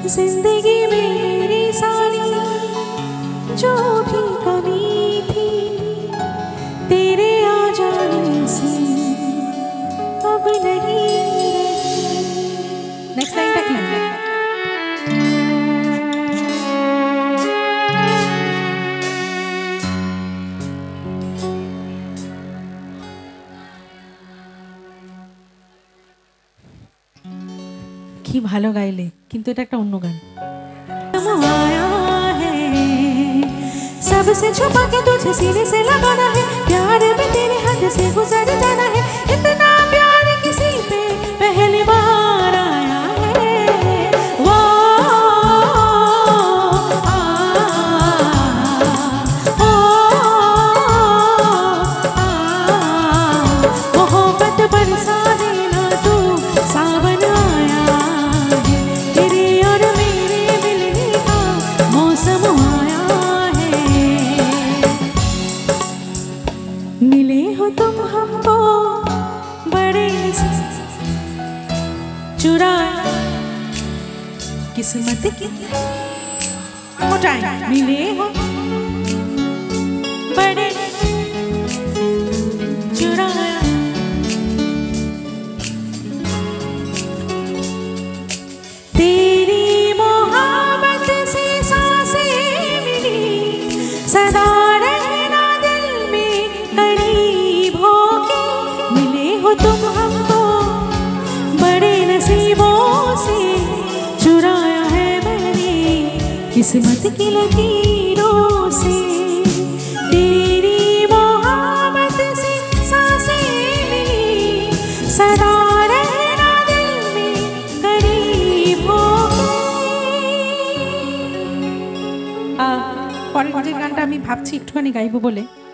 जिंदगी में मेरी सारी जो भी कमी थी तेरे आ जाने से अब नहीं। नेक्स्ट लाइन तक लेंगे। কি ভালো গাইলে, কিন্তু এটা একটা অন্য গান। सबसे छुपा के तुझे सीने से लगाना है, प्यार में तेरे हद से गुजर जाना है। इतना प्यार किसी पे पहली बार आया है। वो मोहब्बत बरसा देना तू, सावन आया है, तेरे और मेरे मिलने का मौसम आया है। मिले हो तुम हमको बड़े चुराए किस्मत की, मिले हो बड़े चुराए तेरी मोहब्बत से सांसें मिली, सदा रहना दिल में करीब होके। मिले हो तुम हमको बड़े नसीबों से, चुराया है मैंने किस्मत की लकीरों से। तेरी मोहब्बत से सांसें मिली, सदा रहना दिल में करीब होके। পরের গানটা আমি ভাবছি একটুখানি গাইবো বলে।